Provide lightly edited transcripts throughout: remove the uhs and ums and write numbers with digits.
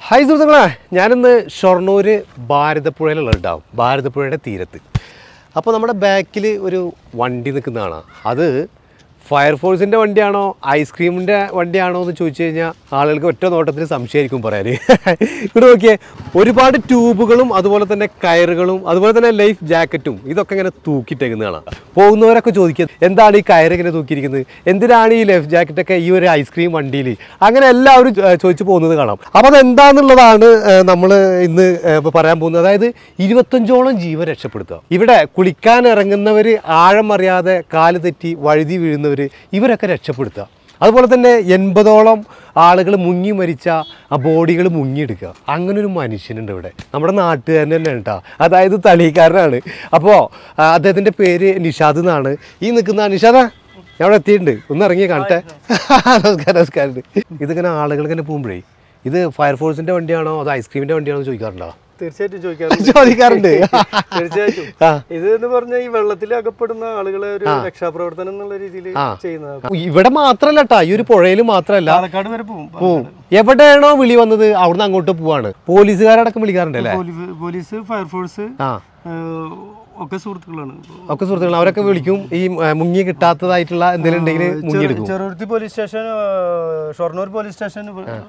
Hi സുഹൃത്തുക്കളെ, ഞാനിന്ന് ഷൊർണൂർ ഭാരതപ്പുഴയിലുണ്ടാവും, ഭാരതപ്പുഴയുടെ തീരത്ത്. അപ്പോൾ നമ്മുടെ ബാക്കിൽ ഒരു വണ്ടി നിൽക്കുന്നതാണ്. അത് ഫയർഫോഴ്സിൻ്റെ വണ്ടിയാണോ ഐസ്ക്രീമിൻ്റെ വണ്ടിയാണോ എന്ന് ചോദിച്ചു കഴിഞ്ഞാൽ ആളുകൾക്ക് ഒറ്റ നോട്ടത്തിൽ സംശയമായിരിക്കും പറയാൻ. ഇവിടെ നോക്കിയേ, ഒരുപാട് ട്യൂബുകളും അതുപോലെ തന്നെ കയറുകളും അതുപോലെ തന്നെ ലൈഫ് ജാക്കറ്റും ഇതൊക്കെ ഇങ്ങനെ തൂക്കിയിട്ടേക്കുന്നതാണ്. പോകുന്നവരൊക്കെ ചോദിക്കുക, എന്താണ് ഈ കയറ് ഇങ്ങനെ തൂക്കിയിരിക്കുന്നത്, എന്തിനാണ് ഈ ലൈഫ് ജാക്കറ്റൊക്കെ ഈ ഒരു ഐസ്ക്രീം വണ്ടിയിൽ, അങ്ങനെ എല്ലാവരും ചോദിച്ചു പോകുന്നത് കാണാം. അപ്പോൾ അതെന്താണെന്നുള്ളതാണ് നമ്മൾ ഇന്ന് പറയാൻ പോകുന്നത്. അതായത് 25ഓളം ജീവൻ രക്ഷപ്പെടുത്തുക. ഇവിടെ കുളിക്കാൻ ഇറങ്ങുന്നവർ, ആഴം അറിയാതെ കാല് തെറ്റി വഴുതി വീഴുന്നവർ, ഇവരൊക്കെ രക്ഷപ്പെടുത്തുക. അതുപോലെ തന്നെ 80ഓളം ആളുകൾ മുങ്ങി മരിച്ച ആ ബോഡികൾ മുങ്ങിയെടുക്കുക. അങ്ങനൊരു മനുഷ്യനുണ്ട് ഇവിടെ, നമ്മുടെ നാട്ടുകാരൻ തന്നെയാണ് കേട്ടോ. അതായത് തളിക്കാരനാണ്. അപ്പോൾ അദ്ദേഹത്തിൻ്റെ പേര് നിഷാദ് എന്നാണ്. ഈ നിൽക്കുന്ന നിഷാദാ, ഞാൻ അവിടെ എത്തിയിട്ടുണ്ട്, ഒന്ന് ഇറങ്ങി കാണട്ടെ. നമസ്കാരം. ഇതിങ്ങനെ ആളുകൾ ഇങ്ങനെ പോകുമ്പോഴേ, ഇത് ഫയർഫോഴ്സിൻ്റെ വണ്ടിയാണോ അതോ ഐസ്ക്രീമിൻ്റെ വണ്ടിയാണോ എന്ന് ചോദിക്കാറുണ്ടോ? തീർച്ചയായിട്ടും ചോദിക്കാറുണ്ട്. തീർച്ചയായിട്ടും. ഇത് എന്ന് പറഞ്ഞാൽ ഈ വെള്ളത്തിൽ അകപ്പെടുന്ന ആളുകളെ ഒരു രക്ഷാപ്രവർത്തനം എന്നുള്ള രീതിയിൽ ചെയ്യുന്നത്. ഇവിടെ മാത്രല്ല കേട്ടോ, ഈ ഒരു പുഴയിൽ മാത്രല്ല, പാലക്കാട് വരെ പോകും. എവിടെയാണോ വിളി വന്നത് അവിടുന്ന് അങ്ങോട്ട് പോവാണ്. പോലീസുകാരടക്കം വിളിക്കാറുണ്ട് അല്ലേ? പോലീസ്, ഫയർഫോഴ്സ് ഒക്കെ സുഹൃത്തുക്കളാണ്. അവരൊക്കെ വിളിക്കും. ഈ മുങ്ങി കിട്ടാത്തതായിട്ടുള്ള എന്തെങ്കിലും ഉണ്ടെങ്കിൽ മുങ്ങിയെടുക്കും. Cheruthuruthy police station, Shoranur police station,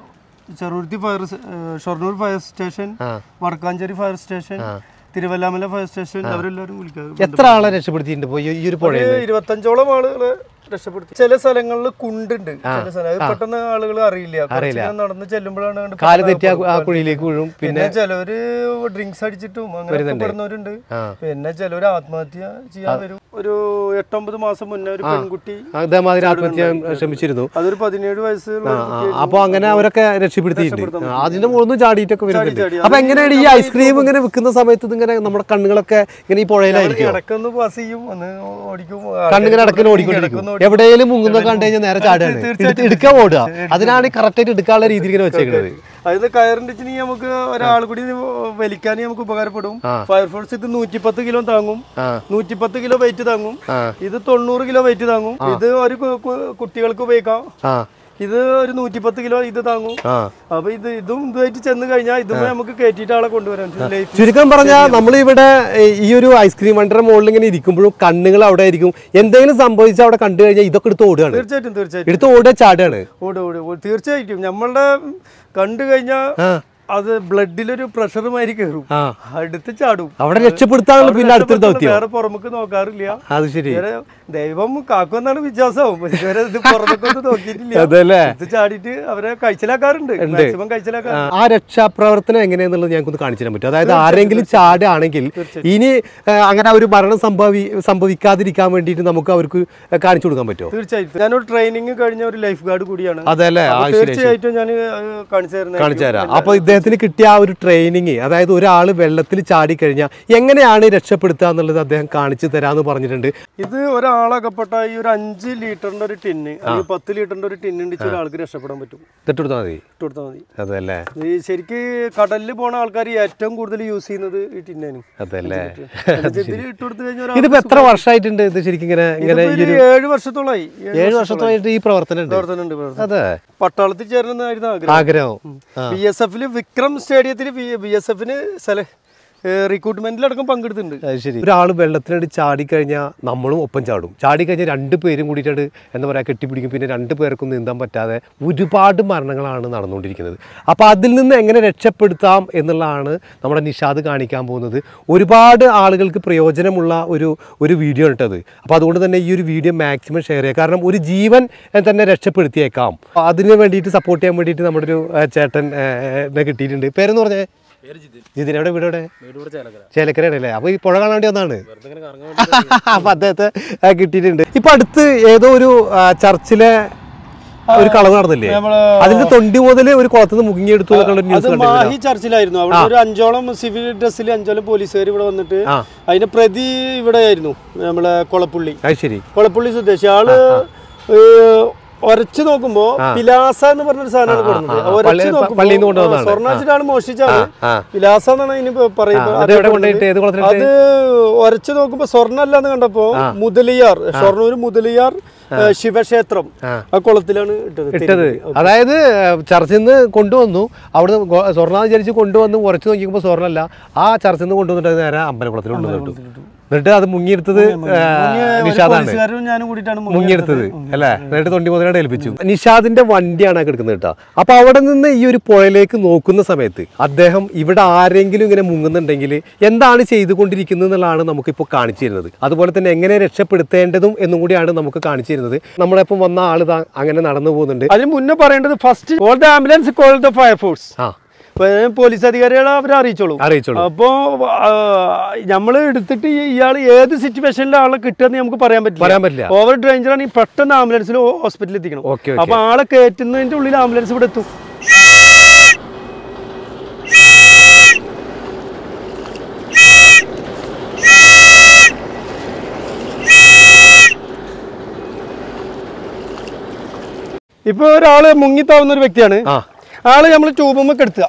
Shoranur fire station, Vadakkanchery fire station, Thiruvilwamala fire station, അവരെല്ലാവരും വിളിക്കാറ്. എത്ര ആളെ രക്ഷപ്പെടുത്തിയിട്ടുണ്ട് ഈ ഒരു പുഴയിൽ? 25ഓളം ആളുകളെ രക്ഷപ്പെടുത്തി. ചില സ്ഥലങ്ങളിൽ കുണ്ടുണ്ട്, ചില സ്ഥലം പെട്ടെന്ന് ആളുകൾ അറിയില്ല. നടന്ന് ചെല്ലുമ്പോഴാണ് കാല് തെറ്റിയ ആ കുഴിയിലേക്ക് വീഴും. പിന്നെ ചിലവര് ഡ്രിങ്ക്സ് അടിച്ചിട്ടും അങ്ങനെ പെടുന്നവരുണ്ട്. പിന്നെ ചിലവര് ആത്മഹത്യ ചെയ്യാൻ വരും. ഒരു 8-9 മാസം മുന്നേ ഒരു പെൺകുട്ടി അതേമാതിരി ആത്മഹത്യ ശ്രമിച്ചിരുന്നു. അതൊരു 17 വയസ്സുള്ള. അപ്പൊ അങ്ങനെ അവരൊക്കെ രക്ഷപ്പെടുത്തിയിട്ടുണ്ട്. അതിന്റെ മുകളിൽ ചാടിയിട്ടൊക്കെ വരുന്നുണ്ട്. അപ്പൊ എങ്ങനെയാണ് ഈ ഐസ്ക്രീം ഇങ്ങനെ വിൽക്കുന്ന സമയത്ത് ഇങ്ങനെ നമ്മുടെ കണ്ണുകളൊക്കെ ഇങ്ങനെ ഈ പുഴയിലായിരിക്കും? ഇടക്കൊന്ന് പാസ് ചെയ്യും, ഒന്ന് ഓടിക്കും, കണ്ണിങ്ങനെ ഇടക്കിന് ഓടിക്കൊണ്ടിരിക്കും. എവിടെയെങ്കിലും മുങ്ങുന്ന കണ്ടു കഴിഞ്ഞാൽ നേരെ ചാടുകയാണ്, എടുക്കാൻ ഓടുക. അതിനാണ് കറക്റ്റായിട്ട് എടുക്കാനുള്ള രീതിയിൽ ഇങ്ങനെ വെച്ചേക്കുന്നത്. അതായത് കയറിന്റെ നമുക്ക് ഒരാൾ കൂടി വലിക്കാൻ നമുക്ക് ഉപകാരപ്പെടും. ഫയർഫോഴ്സ് ഇത് 110 കിലോ താങ്ങും, 110 കിലോ വെയിറ്റ് താങ്ങും. ഇത് 90 കിലോ വെയിറ്റ് താങ്ങും. ഇത് ഒരു കുട്ടികൾക്ക് ഉപയോഗിക്കാം. ഇത് ഒരു 110 കിലോ ഇത് താങ്ങും. അപ്പൊ ഇതും ഇതുമായിട്ട് ചെന്ന് കഴിഞ്ഞാൽ ഇതും നമുക്ക് കയറ്റിയിട്ട് ആളെ കൊണ്ടുവരാൻ. ചുരുക്കം പറഞ്ഞാൽ നമ്മളിവിടെ ഈ ഒരു ഐസ്ക്രീം വണ്ടിയുടെ മുകളിൽ ഇങ്ങനെ ഇരിക്കുമ്പോഴും കണ്ണുകൾ അവിടെ ആയിരിക്കും. എന്തെങ്കിലും സംഭവിച്ചാൽ അവിടെ കണ്ടു കഴിഞ്ഞാൽ ഇതൊക്കെ എടുത്ത് ഓടുകയാണ്. തീർച്ചയായിട്ടും എടുത്ത് ഓടുക, ചാടുകയാണ്. തീർച്ചയായിട്ടും നമ്മളുടെ കണ്ടു കഴിഞ്ഞാൽ അത് ബ്ലഡിലൊരു പ്രഷറുമായി കയറും, അടുത്ത് ചാടും. അവിടെ രക്ഷപ്പെടുത്താനുള്ള പിന്നെ അടുത്തൊരു ദൗത്യം വേറെ പുറമേക്ക് നോക്കാറില്ല. അത് ശരി, ദൈവം കാക്കുമെന്നാണ് വിശ്വാസവും. ഇതുവരെ ഇത് പുറമേക്കൊന്നും നോക്കിയിട്ടില്ല. ഇത് ചാടിയിട്ട് അവരെ കഴിച്ചിലാക്കാറുണ്ട്, മാക്സിമം കഴിച്ചിലാക്കാറുണ്ട്. ആ രക്ഷാപ്രവർത്തനം എങ്ങനെയാന്നുള്ളത് ഞങ്ങൾക്ക് കാണിച്ചു തരാൻ പറ്റും. അതായത് ആരെങ്കിലും ചാടുകയാണെങ്കിൽ ഇനി അങ്ങനെ ഒരു മരണം സംഭവിക്കാതിരിക്കാൻ വേണ്ടിയിട്ട് നമുക്ക് അവർക്ക് കാണിച്ചു കൊടുക്കാൻ പറ്റുമോ? തീർച്ചയായിട്ടും. ഞാനൊരു ട്രെയിനിങ് കഴിഞ്ഞ ഒരു ലൈഫ് ഗാർഡ് കൂടിയാണ്. അതല്ലേ, തീർച്ചയായിട്ടും ഞാൻ കാണിച്ചു തരാം. അപ്പൊ ഇദ്ദേഹത്തിന് കിട്ടിയ ആ ഒരു ട്രെയിനിങ്, അതായത് ഒരാൾ വെള്ളത്തിൽ ചാടിക്കഴിഞ്ഞാൽ എങ്ങനെയാണ് രക്ഷപ്പെടുത്തുക എന്നുള്ളത് അദ്ദേഹം കാണിച്ചു തരാമെന്ന് പറഞ്ഞിട്ടുണ്ട്. ഇത് ഒരാളകപ്പെട്ട ഈ ഒരു 5 ലിറ്ററിന്റെ ഒരു ടിന്ന്, 10 ലിറ്ററിന്റെ ഒരു ടിന്ന് ഉണ്ടെങ്കിൽ ഒരാൾക്ക് രക്ഷപ്പെടാൻ പറ്റും. ഇട്ടുകൊടുത്താൽ മതി. അതല്ലേ, ഈ ശരിക്ക് കടലിൽ പോണ ആൾക്കാർ ഏറ്റവും കൂടുതൽ യൂസ് ചെയ്യുന്നത് ഈ ടിന്നാണ്. അതല്ലേ, ഇട്ടുകൊടുത്തു കഴിഞ്ഞാൽ ഇതിപ്പോ എത്ര വർഷമായിട്ടുണ്ട് ഇത് ശരിക്കും ഇങ്ങനെ? 7 വർഷത്തോളമായി. 7 വർഷത്തോളായിട്ട് ഈ പ്രവർത്തനം. അതെ, പട്ടാളത്തിൽ ചേരണമെന്നായിരുന്നു ആഗ്രഹം. BSF വിക്രം സ്റ്റേഡിയത്തിൽ BSF റിക്രൂട്ട്മെന്റിലടക്കം പങ്കെടുത്തിട്ടുണ്ട്. ശരി, ഒരാൾ വെള്ളത്തിനടി ചാടിക്കഴിഞ്ഞാൽ നമ്മളും ഒപ്പം ചാടും. ചാടിക്കഴിഞ്ഞാൽ 2 പേരും കൂടിയിട്ടാണ് എന്താ പറയുക കെട്ടിപ്പിടിക്കും. പിന്നെ 2 പേർക്കും നീന്താൻ പറ്റാതെ ഒരുപാട് മരണങ്ങളാണ് നടന്നുകൊണ്ടിരിക്കുന്നത്. അപ്പോൾ അതിൽ നിന്ന് എങ്ങനെ രക്ഷപ്പെടുത്താം എന്നുള്ളതാണ് നമ്മുടെ നിഷാദ് കാണിക്കാൻ പോകുന്നത്. ഒരുപാട് ആളുകൾക്ക് പ്രയോജനമുള്ള ഒരു വീഡിയോ ഇട്ടത്. അപ്പോൾ അതുകൊണ്ട് തന്നെ ഈ ഒരു വീഡിയോ മാക്സിമം ഷെയർ ചെയ്യുക. കാരണം ഒരു ജീവൻ തന്നെ രക്ഷപ്പെടുത്തിയേക്കാം. അതിന് വേണ്ടിയിട്ട് സപ്പോർട്ട് ചെയ്യാൻ വേണ്ടിയിട്ട് നമ്മുടെ ഒരു ചേട്ടൻ കിട്ടിയിട്ടുണ്ട്. പേരെന്ന് പറഞ്ഞേ? ജിതിൻ. എവിടെ വീട്? എവിടെ? ചേലക്കരയാണല്ലേ. അപ്പൊ ഈ പുഴ കാണാൻ വേണ്ടി ഒന്നാണ്. അപ്പൊ അദ്ദേഹത്തെ കിട്ടിയിട്ടുണ്ട്. ഇപ്പൊ അടുത്ത് ഏതോ ഒരു ചർച്ചിലെ ഒരു കളവ് നടന്നില്ലേ? അതിന്റെ തൊണ്ടി മുതൽ ഒരു കുളത്തുനിന്ന് മുങ്ങിയെടുത്തു. ചർച്ചിലായിരുന്നു. അവിടെ ഒരു 5ഓളം സിവിൽ ഡ്രസ്സിൽ 5ഓളം പോലീസുകാർ ഇവിടെ വന്നിട്ട് അതിന്റെ പ്രതി ഇവിടെ ആയിരുന്നു, നമ്മളെ കൊളപ്പുള്ളി. ശരി, കൊളപ്പുള്ളി സ്വദേശി. ആള് ഒരച്ച് നോക്കുമ്പോ പിലാസ എന്ന് പറഞ്ഞൊരു സാധനമാണ് കൊടുക്കുന്നത്. സ്വർണ്ണാച്ചിട്ടാണ് മോഷ്ടിച്ചാണ് പിലാസ എന്നാണ് ഇനി പറയുന്നത്. അത് ഒരച്ച് നോക്കുമ്പോ സ്വർണ്ണല്ല എന്ന് കണ്ടപ്പോ മുതലിയാർ, ഷൊർണൂർ മുതലിയാർ ശിവക്ഷേത്രം ആ കുളത്തിലാണ് ഇട്ടത്. അതായത് ചർച്ചിൽ നിന്ന് കൊണ്ടുവന്നു, അവിടെ സ്വർണ്ണ വിചാരിച്ച് കൊണ്ടുവന്ന് ഉറച്ചു നോക്കിയപ്പോ സ്വർണ്ണല്ല, ആ ചർച്ചിൽ നിന്ന് കൊണ്ടുവന്നിട്ട് നേരെ അമ്പലക്കുളത്തിൽ കൊണ്ടുവന്നിട്ടു. എന്നിട്ട് അത് മുങ്ങിയെടുത്തത് നിഷാദാണ്, മുങ്ങിയെടുത്തത് അല്ലേ. എന്നിട്ട് തൊണ്ടി മുതലോടെ ഏൽപ്പിച്ചു. നിഷാദിന്റെ വണ്ടിയാണ് കിടക്കുന്നത് കേട്ടോ. അപ്പൊ അവിടെ നിന്ന് ഈ ഒരു പുഴയിലേക്ക് നോക്കുന്ന സമയത്ത് അദ്ദേഹം ഇവിടെ ആരെങ്കിലും ഇങ്ങനെ മുങ്ങുന്നുണ്ടെങ്കിൽ എന്താണ് ചെയ്തുകൊണ്ടിരിക്കുന്നത് എന്നുള്ളതാണ് നമുക്കിപ്പോൾ കാണിച്ചു തരുന്നത്. അതുപോലെ തന്നെ എങ്ങനെ രക്ഷപ്പെടുത്തേണ്ടതും എന്നും കൂടിയാണ് നമുക്ക് കാണിച്ചു തരുന്നത്. നമ്മുടെ ഇപ്പം വന്ന ആള് അങ്ങനെ നടന്നു പോകുന്നുണ്ട്. അതിന് മുന്നേ പറയേണ്ടത് first call the ambulance, call the fire force. പോലീസ് അധികാരികളെ അവരെ അറിയിച്ചോളൂ. അപ്പോ നമ്മള് എടുത്തിട്ട് ഇയാൾ ഏത് സിറ്റുവേഷനിൽ ആളെ കിട്ടുമെന്ന് നമുക്ക് പറയാൻ പറ്റില്ല. ഓവർ ഡേഞ്ചർ ആണ്. പെട്ടെന്ന് ആംബുലൻസിൽ ഹോസ്പിറ്റലിൽ എത്തിക്കണം. അപ്പൊ ആളെ കയറ്റുന്നതിന്റെ ഉള്ളിൽ ആംബുലൻസ് ഇവിടെ എത്തും. ഇപ്പൊ ഒരാള് മുങ്ങിത്താവുന്ന ഒരു വ്യക്തിയാണ്. ആള് നമ്മള് ട്യൂബുമ്മക്ക് എടുത്തുക,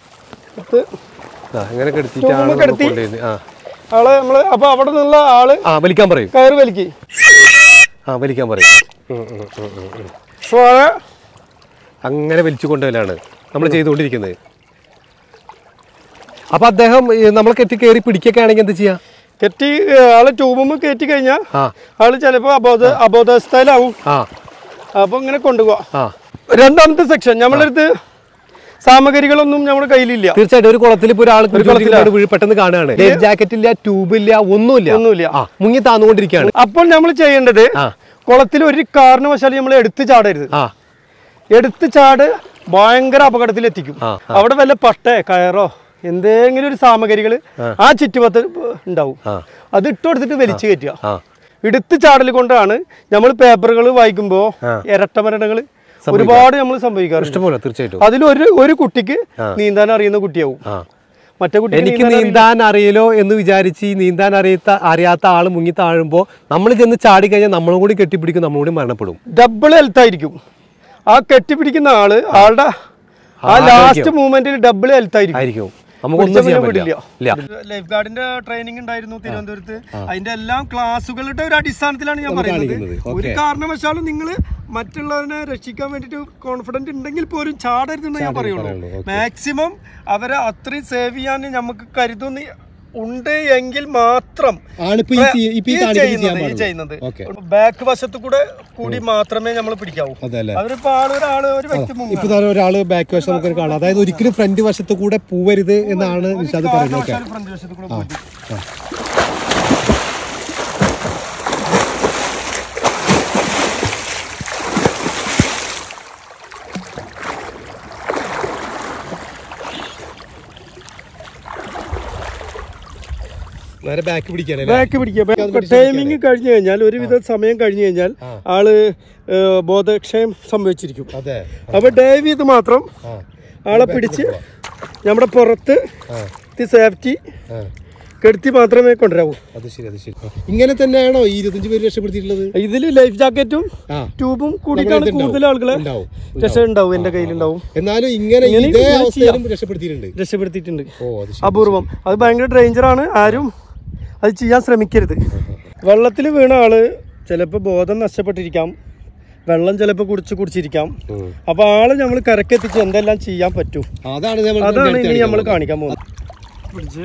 ആള് നമ്മള് അപ്പൊ അവിടെ നിന്നുള്ള ആള് വലിക്കാൻ പറയും, കയറ് വലിക്കാൻ പറയും. അങ്ങനെ വലിച്ചു കൊണ്ടുവരാണ് നമ്മൾ ചെയ്തുകൊണ്ടിരിക്കുന്നത്. അപ്പൊ അദ്ദേഹം നമ്മളെ കെട്ടി കയറി പിടിക്കൊക്കെ ആണെങ്കിൽ എന്ത് ചെയ്യാ? കെട്ടി ആള് ട്യൂബുമ്മ കയറ്റി കഴിഞ്ഞാൽ ആള് ചിലപ്പോ അബോധാവസ്ഥയിലാവും. അപ്പൊ ഇങ്ങനെ കൊണ്ടുപോവാ. രണ്ടാമത്തെ സെക്ഷൻ നമ്മളടുത്ത് സാമഗ്രികളൊന്നും നമ്മുടെ കയ്യിലില്ല. തീർച്ചയായിട്ടും ഒരു കുളത്തിൽ ഇപ്പൊ ഒരാൾ പെട്ടെന്ന് കാണുകയാണ്, ലൈഫ് ജാക്കറ്റ് ഇല്ല, ട്യൂബ് ഇല്ല, ഒന്നുമില്ല, മുങ്ങി താന്നുകൊണ്ടിരിക്കുകയാണ്. അപ്പോൾ നമ്മൾ ചെയ്യേണ്ടത് കുളത്തിൽ ഒരു കാരണവശാലും നമ്മൾ എടുത്ത് ചാടരുത്. എടുത്ത് ചാട് ഭയങ്കര അപകടത്തിലെത്തിക്കും. അവിടെ വല്ല പട്ടേ കയറോ എന്തെങ്കിലും ഒരു സാമഗ്രികൾ ആ ചുറ്റുപത്ത് ഉണ്ടാവും. അത് ഇട്ടുകൊടുത്തിട്ട് വലിച്ചു കയറ്റുക. എടുത്ത് ചാടൽ കൊണ്ടാണ് നമ്മൾ പേപ്പറുകൾ വായിക്കുമ്പോ ഇരട്ടമരണങ്ങൾ ഒരുപാട് നമ്മൾ സംഭവിക്കാറുണ്ട്. തീർച്ചയായിട്ടും അതിൽ ഒരു കുട്ടിക്ക് നീന്താൻ അറിയുന്ന കുട്ടിയാവും, മറ്റേ കുട്ടി എനിക്ക് നീന്താൻ അറിയലോ എന്ന് വിചാരിച്ച് ഈ നീന്താൻ അറിയാത്ത ആള് മുങ്ങി താഴുമ്പോ നമ്മൾ ചെന്ന് ചാടി കഴിഞ്ഞാൽ നമ്മളും കൂടി കെട്ടിപ്പിടിക്കും, നമ്മളും കൂടി മരണപ്പെടും. ഡബിൾ ഹെൽത്ത് ആയിരിക്കും ആ കെട്ടിപ്പിടിക്കുന്ന ആളുടെ ആ ലാസ്റ്റ് മൂവ്മെന്റിൽ ഡബിൾ ഹെൽത്ത് ആയിരിക്കും. ലൈഫ് ഗാർഡിന്റെ ട്രെയിനിങ് ഉണ്ടായിരുന്നു തിരുവനന്തപുരത്ത്. അതിന്റെ എല്ലാം ക്ലാസ്സുകളുടെ ഒരു അടിസ്ഥാനത്തിലാണ് ഞാൻ പറയുന്നത്. ഒരു കാരണവശാലും നിങ്ങൾ മറ്റുള്ളവരെ രക്ഷിക്കാൻ വേണ്ടിട്ട് കോൺഫിഡന്റ് ഉണ്ടെങ്കിൽ പോലും ചാടരുതെന്ന് ഞാൻ പറയുള്ളൂ. മാക്സിമം അവരെ അത്രയും സേവ് ചെയ്യാൻ നമുക്ക് കരുതുന്ന ഉണ്ട് എങ്കിൽ മാത്രം ചെയ്യുന്നത്. ബാക്ക് വശത്ത് കൂടി മാത്രമേ നമ്മൾ പിടിക്കാവൂ. അവരിപ്പോ ഒരു വ്യക്തി ഒരാള് ബാക്ക് വശം നമുക്ക് കാണാം. അതായത് ഒരിക്കലും ഫ്രണ്ട് വശത്ത് കൂടെ പോവരുത് എന്നാണ് നിഷാദ് പറയുന്നത്. ഫ്രണ്ട് വശത്ത് കൂടെ ടൈമിങ് കഴിഞ്ഞു കഴിഞ്ഞാൽ ഒരുവിധ സമയം കഴിഞ്ഞു കഴിഞ്ഞാൽ ആള് ബോധക്ഷയം സംഭവിച്ചിരിക്കും. അപ്പൊ ഡൈവ് ചെയ്ത് മാത്രം ആളെ പിടിച്ച് നമ്മുടെ പുറത്ത് സേഫ്റ്റി കെടുത്തി മാത്രമേ കൊണ്ടുവരാവൂ. ഇങ്ങനെ തന്നെയാണോ ഈ 25 പേര് രക്ഷപ്പെടുത്തിയിട്ടുള്ളത്? ഇതില് ലൈഫ് ജാക്കറ്റും ട്യൂബും കൂടിയിട്ടാണ് കൂടുതൽ ആളുകളെ രക്ഷയുണ്ടാവും. എന്റെ കയ്യിലുണ്ടാവും. എന്നാലും ഇങ്ങനെ രക്ഷപ്പെടുത്തിയിട്ടുണ്ട്. അപൂർവം. അത് ഭയങ്കര ഡേഞ്ചറാണ്. ആരും അത് ചെയ്യാൻ ശ്രമിക്കരുത്. വെള്ളത്തിൽ വീണ ആള് ചിലപ്പോ ബോധം നഷ്ടപ്പെട്ടിരിക്കാം, വെള്ളം ചിലപ്പോ കുടിച്ചിരിക്കാം. അപ്പൊ ആള് നമ്മൾ കരക്കെത്തിച്ച് എന്തെല്ലാം ചെയ്യാൻ പറ്റും അതാണ് ഇനി നമ്മൾ കാണിക്കാൻ പോകുന്നത്. പിടിച്ച്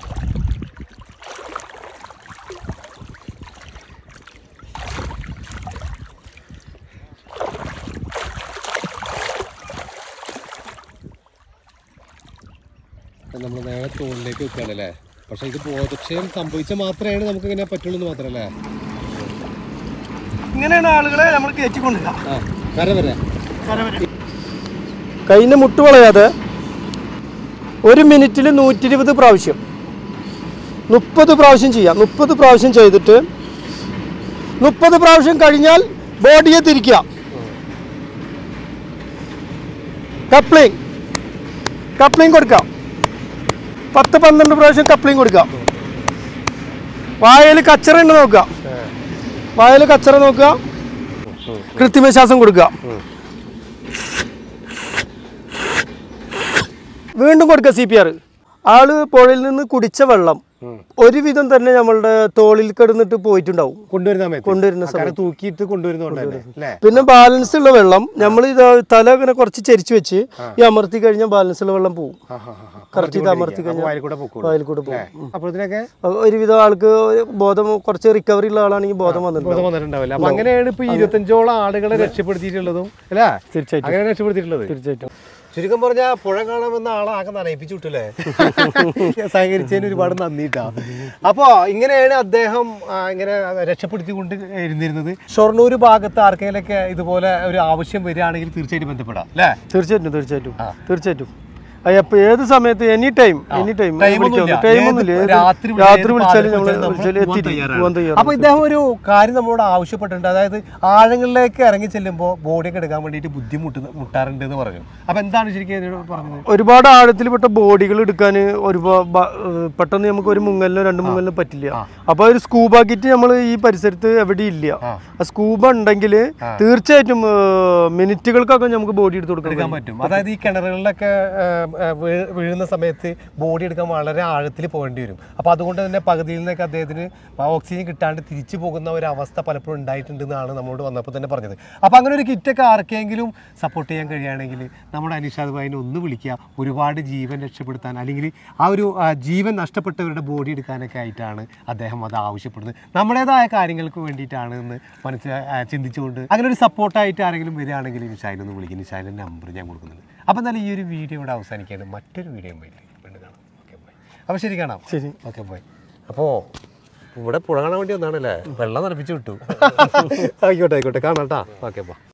നമ്മൾ നേരെ തോളിലേക്ക് വെക്കുകയാണല്ലേ. പക്ഷെ ഇത് ബോധക്ഷയം സംഭവിച്ച മാത്രമേ നമുക്ക് ഇങ്ങനെ പറ്റുള്ളൂ എന്ന് മാത്രമല്ലേ. ഇങ്ങനെയാണ് ആളുകളെ നമ്മൾ കയറ്റിക്കൊണ്ടില്ല. കൈയിന് മുട്ട് വളയാതെ 1 മിനിറ്റിൽ 120 പ്രാവശ്യം 30 പ്രാവശ്യം ചെയ്യാം. 30 പ്രാവശ്യം ചെയ്തിട്ട് 30 പ്രാവശ്യം കഴിഞ്ഞാൽ ബോഡിയെ തിരിക്കുക. കപ്ലിംഗ് കൊടുക്കാം. 10-12 പ്രാവശ്യം കപ്ലിംഗ് കൊടുക്കാം. വായയിൽ കച്ചറ ഉണ്ട് നോക്കുക. കൃത്യമായ ശ്വാസം കൊടുക്കുക. വീണ്ടും കൊടുക്കുക CPR. ആള് പുഴയിൽ നിന്ന് കുടിച്ച വെള്ളം ഒരുവിധം തന്നെ നമ്മളുടെ തോളിൽ കിടന്നിട്ട് പോയിട്ടുണ്ടാവും കൊണ്ടുവരുന്ന സമയത്ത് തൂക്കിയിട്ട് കൊണ്ടുവരുന്നുണ്ട്. പിന്നെ ബാലൻസ് ഉള്ള വെള്ളം നമ്മൾ ഇത് തല ഇങ്ങനെ കുറച്ച് ചരിച്ചു വെച്ച് ഈ അമർത്തി കഴിഞ്ഞാൽ ബാലൻസ് ഉള്ള വെള്ളം പോകും. കറക്റ്റ് ഇത് അമർത്തി കഴിഞ്ഞാൽ വായിൽ കൂടെ പോകും. ഒരുവിധം ആൾക്ക് ബോധം കുറച്ച് റിക്കവറി ഉള്ള ആളാണെങ്കിൽ ബോധം വന്നിട്ടുണ്ടാവില്ല. അപ്പൊ അങ്ങനെയാണ് ഇപ്പൊ 25ഓളം ആളുകളെ രക്ഷപ്പെടുത്തിയിട്ടുള്ളതും അല്ലേ? തീർച്ചയായിട്ടും രക്ഷപ്പെടുത്തിയിട്ടുള്ളത്. തീർച്ചയായിട്ടും. ചുരുക്കം പറഞ്ഞാൽ പുഴ കാണാമെന്ന ആളെ ആകെ നനയിപ്പിച്ചു വിട്ടല്ലേ? സഹകരിച്ചതിന് ഒരുപാട് നന്ദിട്ടാ. അപ്പോൾ ഇങ്ങനെയാണ് അദ്ദേഹം ഇങ്ങനെ രക്ഷപ്പെടുത്തിക്കൊണ്ട് ഇരുന്നിരുന്നത്. ഷൊർണൂർ ഭാഗത്ത് ആർക്കെങ്കിലൊക്കെ ഇതുപോലെ ഒരു ആവശ്യം വരികയാണെങ്കിൽ തീർച്ചയായിട്ടും ബന്ധപ്പെടാം അല്ലേ? തീർച്ചയായിട്ടും. ഏത് സമയത്ത് എനി ടൈം രാത്രി അപ്പൊ ഇദ്ദേഹം ഒരു കാര്യം നമ്മളോട് ആവശ്യപ്പെട്ടിട്ടുണ്ട്. അതായത് ആഴങ്ങളിലേക്ക് ഇറങ്ങി ചെല്ലുമ്പോൾ ബോഡിയൊക്കെ എടുക്കാൻ വേണ്ടിയിട്ട് മുട്ടാറുണ്ട് എന്ന് പറഞ്ഞു. അപ്പൊ എന്താണ് ശരിക്കും പറഞ്ഞത്? ഒരുപാട് ആഴത്തിൽപ്പെട്ട ബോഡികൾ എടുക്കാൻ പെട്ടെന്ന് നമുക്ക് ഒരു മുങ്ങലിനോ 2 മുങ്ങലിനോ പറ്റില്ല. അപ്പൊ ഒരു സ്കൂബ കിറ്റ് നമ്മൾ ഈ പരിസരത്ത് എവിടെയും ഇല്ല. ആ സ്കൂബ ഉണ്ടെങ്കിൽ തീർച്ചയായിട്ടും മിനിറ്റുകൾക്കൊക്കെ നമുക്ക് ബോഡി എടുത്ത് കൊടുക്കാൻ പറ്റും. അതായത് ഈ കിണറുകളിലൊക്കെ വീഴുന്ന സമയത്ത് ബോഡി എടുക്കാൻ വളരെ ആഴത്തിൽ പോകേണ്ടി വരും. അപ്പോൾ അതുകൊണ്ട് തന്നെ പകുതിയിൽ നിന്നൊക്കെ അദ്ദേഹത്തിന് ഓക്സിജൻ കിട്ടാണ്ട് തിരിച്ചു പോകുന്ന ഒരു അവസ്ഥ പലപ്പോഴും ഉണ്ടായിട്ടുണ്ടെന്നാണ് നമ്മളോട് വന്നപ്പോൾ തന്നെ പറഞ്ഞത്. അപ്പോൾ അങ്ങനെ ഒരു കിറ്റൊക്കെ ആർക്കെങ്കിലും സപ്പോർട്ട് ചെയ്യാൻ കഴിയുകയാണെങ്കിൽ നമ്മുടെ നിഷാദ് ഭായിനെ ഒന്ന് വിളിക്കുക. ഒരുപാട് ജീവൻ രക്ഷപ്പെടുത്താൻ, അല്ലെങ്കിൽ ആ ഒരു ജീവൻ നഷ്ടപ്പെട്ടവരുടെ ബോഡി എടുക്കാനൊക്കെ ആയിട്ടാണ് അദ്ദേഹം അത് ആവശ്യപ്പെടുന്നത്. നമ്മുടേതായ കാര്യങ്ങൾക്ക് വേണ്ടിയിട്ടാണ് എന്ന് ചിന്തിച്ചുകൊണ്ട് അങ്ങനെ ഒരു സപ്പോർട്ടായിട്ട് ആരെങ്കിലും വരികയാണെങ്കിൽ നിഷാദിനൊന്ന് വിളിക്കും. നിഷാദിൻ്റെ നമ്പർ ഞാൻ കൊടുക്കുന്നുണ്ട്. അപ്പോൾ എന്നാലും ഈ ഒരു വീഡിയോ ഇവിടെ അവസാനിക്കുകയാണ്. മറ്റൊരു വീഡിയോ വീണ്ടും കാണാം. Okay bye. അപ്പോൾ ശരി കാണാം. ശരി, ഓക്കെ ബൈ. അപ്പോൾ ഇവിടെ പുഴ കാണാൻ വേണ്ടി ഒന്നാണല്ലേ? വെള്ളം നിറപ്പിച്ച് വിട്ടു. ആയിക്കോട്ടെ കാണാം കേട്ടോ. Okay by.